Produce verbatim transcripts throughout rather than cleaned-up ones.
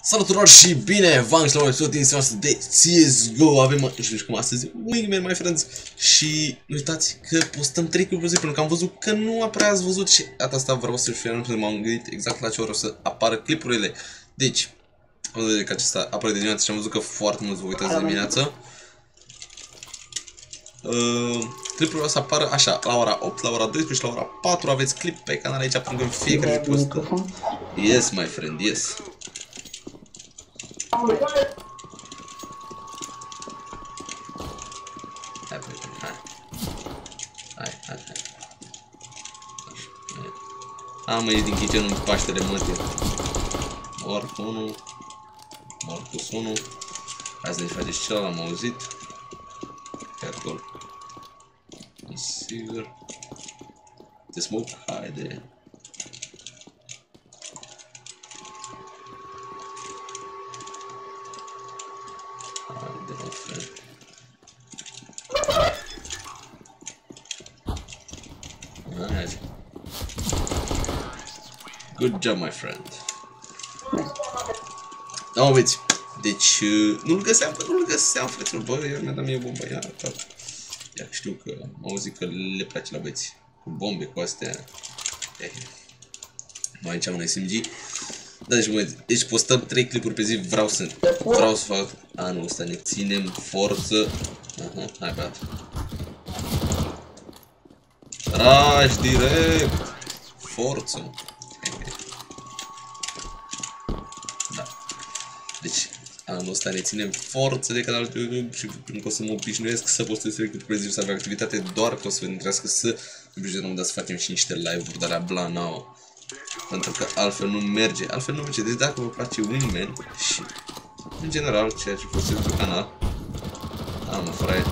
Salut tuturor și bine v-am găsit la un episod din seria de C S G O. Avem, nu știu cum astăzi, Wingman, my friends. Și nu uitați că postăm trei clipuri zi, pentru că am văzut că nu prea ați văzut și data asta vreau să fiu anunț, m-am gândit exact la ce ori o să apară clipurile. Deci, am văzut că acesta apare de dimineață și am văzut că foarte mulți vă uitați de dimineață. Uh, clipurile o să apară așa, la ora opt, la ora doisprezece și la ora patru aveți clip pe canal aici, pentru că în fiecare post. Yes, my friend, yes. Hai, prieteni, hai. Hai, hai, hai. Am ieșit din kitchen în paștele mătii. Mor cu unul. Mor cu unul. Hai să ne faceți celălalt, am auzit. Pe acolo. E sigur. Te smoke? Haide. Haide, mă, friend. Nice. Good job, my friend. Da, mă, veți. Deci, nu-l găseam, bă, nu-l găseam, frăților. Bă, iar mi-a dat mie bomba, ia, tata. Ia, știu că am auzit că le place la băieți. Cu bombe, cu astea. Eh. Mai aici am un S M G. Da, deci, băieți, deci postăm trei clipuri pe zi, vreau să, vreau să fac anul ăsta, ne ținem forță. Aha, hai, băiat. Rași direct! Forță! Da. Deci, anul ăsta ne ținem forță de canal pe YouTube și pentru că o să mă obișnuiesc să postez trei clipuri pe zi, să avem activitate, doar că o să vă întrească să împrejurăm, dar să facem și niște live-uri de la bla nouă. Pentru că altfel nu merge, altfel nu merge. Deci dacă vă place Wingman și în general ceea ce postez pe canal, am mă, fraier.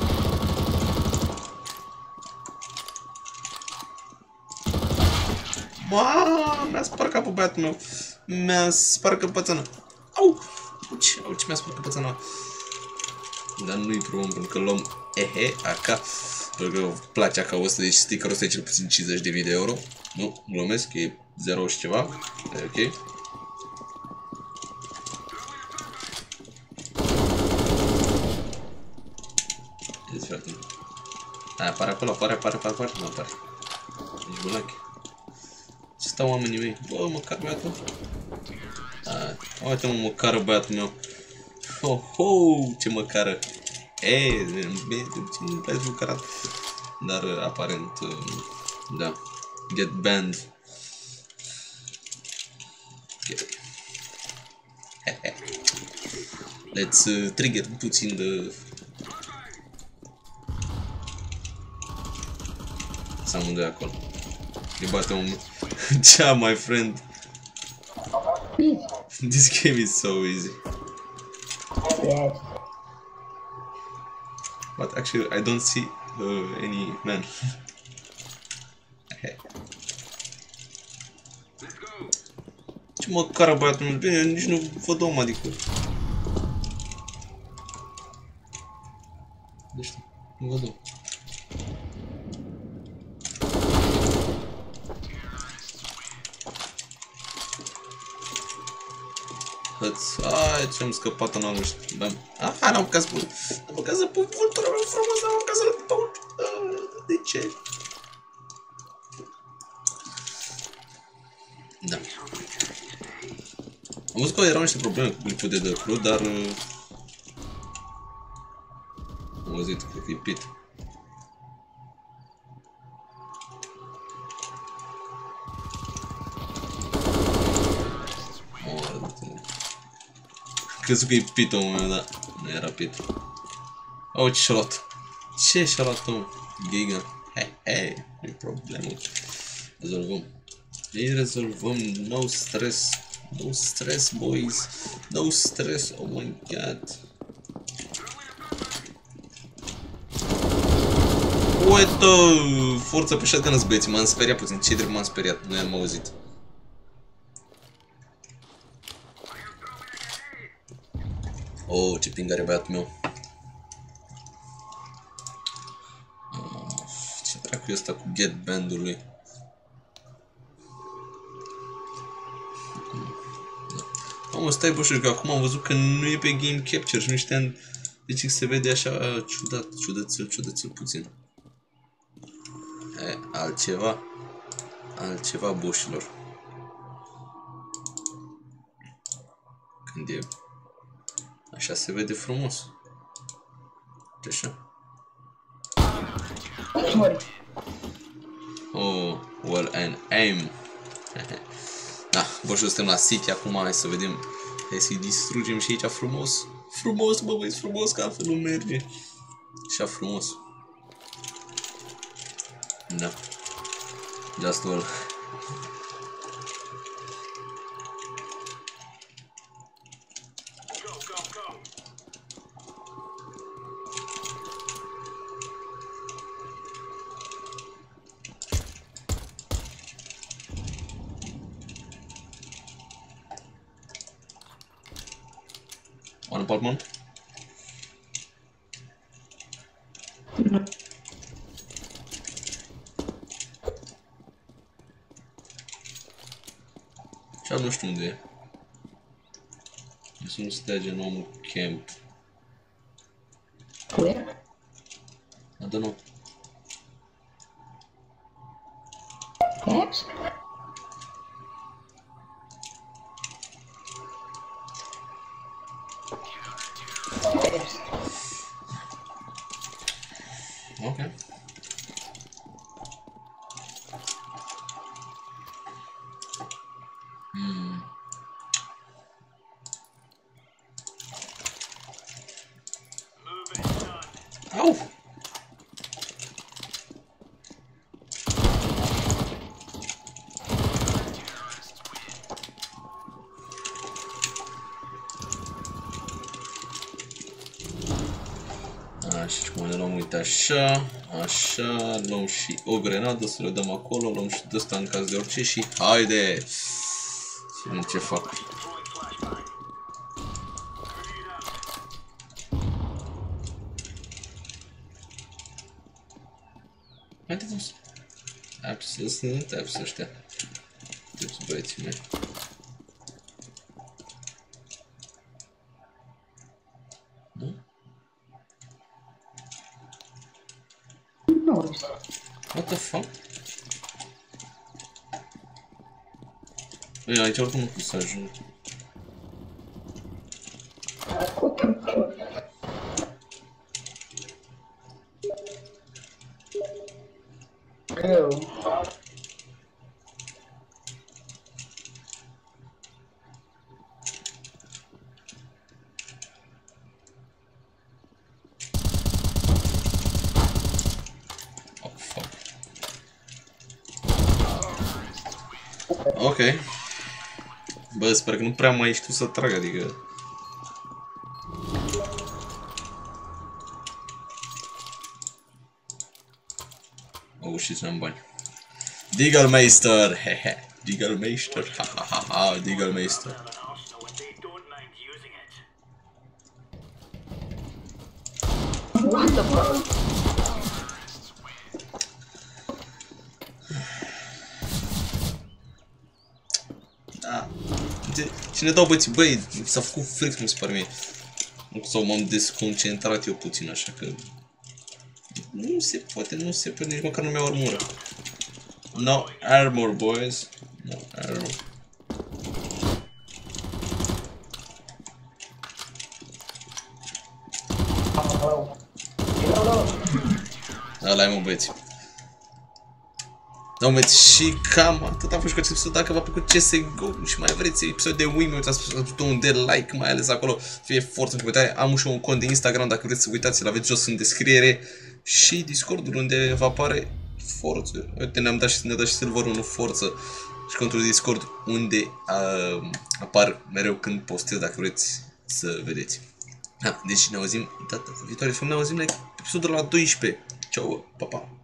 Maaaa, mi-a spart capul băiatul meu. Mi-a spart căpățână. Au! Uci, uci, mi-a spart căpățână. Dar nu-i problemă, pentru că luăm ehe, aca. Pentru că îmi place aca ăsta, deci stickerul ăsta e cel puțin cincizeci de mii de euro. Nu, glumesc, e zero și ceva. E ok. Ești foarte bine. Hai, apare acolo, apare, apare, apare, apare, nu apare. Ești bulache. Ce stau oamenii mei? Bă, măcar băiatul. Hai, uite mă, măcară băiatul meu. Ho, ho, ce măcară. Eee, nu-mi place măcarat. Dar, aparent, da. Get banned. Okay. Let's uh, trigger puțin de... Să amândoi acolo. Îi bate un... Cea, my friend. This game is so easy. Yes. But actually, I don't see uh, any man. Ce măcară băiatul meu, bine, nici nu văd om, adică. Deci, nu văd om. Hăți, ai, ce-am scăpat în anul ăsta. Da. Ah, hai, n-am putea să pun, n-am putea să pun vultura mea frumos, n-am putea să-l pun. De ce? Da. Am văzut că erau niște probleme cu clipul de The Crew, dar... Am văzut, cred că e pit. Crezut că e pit omul meu, dar nu era pit. Oh, ce și-a luat. Ce și-a luat omul? Giga. Hei, hei, nu-i problemă. Rezolvăm. Ei rezolvăm, no stress. No stress, boys. No stress, oh my god. Uite, forță pe shotgun-ți, băieți, m-am speriat puțin. Ce drept m-am speriat, nu i-am auzit. Oh, ce ping are băiatul meu. Ce dracu e ăsta cu get band-ul lui. Mamă, stai bă, că acum am văzut că nu e pe game capture și nu știam de ce se vede așa ciudat, ciudățel, ciudățel puțin. E, altceva, altceva boșilor. Când e așa se vede frumos. De așa. Oh, well and aim. Da, bă, și suntem la City acum, hai să vedem. Hai să-i distrugem și aici frumos. Frumos, bă, băi, frumos, că altfel nu merge. Așa frumos. Da. Just all. One apartment? Nu. Și nu știu unde e. Să nu stea gen omul camp. Where? I don't know. Caps? Okay. Hmm. Au! Așa, cum ne luăm, uite așa, așa, luăm și o grenadă, să le dăm acolo, luăm și de ăsta în caz de orice și haide! Și vedem ce fac. Haide, vă! Absolut, sunt absolut ăștia. Deci, băieții mei. Nu? Nu. What the fuck? Ei, aici oricum nu pot să ajung. Greu. Oh, fuck. Ok. Bă, sper că nu prea mai știu să trag, adică... Oh, shit, n-am bani. Deaglemeister, hehe. Deaglemeister, ha ha ha ha, Deaglemeister. What the fuck? Da. Cine dau băieții, băi, s-a făcut fric, mi se pare mie. Sau m-am desconcentrat eu puțin, așa că... Nu se poate, nu se poate, nici măcar nu mi-au armură. No armor, boys. No armor. Ăla-i, mă, băieți. Da, mă, și cam atât a fost cu acest episod. Dacă v-a plăcut C S G O și mai vreți episod de Wii, uitați butonul de like, mai ales acolo, fie forță în comentarii. Am și un cont de Instagram, dacă vreți să uitați, îl aveți jos în descriere. Și Discordul, unde vă apare forță. Uite, ne-am dat și ne-a dat și serverul unu forță. Și contul de Discord, unde uh, apar mereu când postez, dacă vreți să vedeți. Da, deci ne auzim data viitoare. Ne auzim la episodul la doisprezece. Ceau, pa, pa!